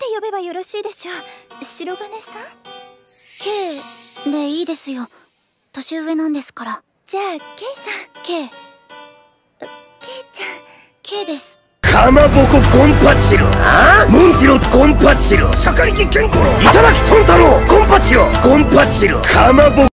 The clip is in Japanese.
呼べばよろしいでしょう。白金さん？ K でいいですよ。年上なんですから。 じゃあ K さん。 K。 K ちゃん。 K です。 かまぼこコンパチロ、モンジロコンパチロ、シャカリキケンコロ、いただきトンタロコンパチロ、コンパチロ、かまぼ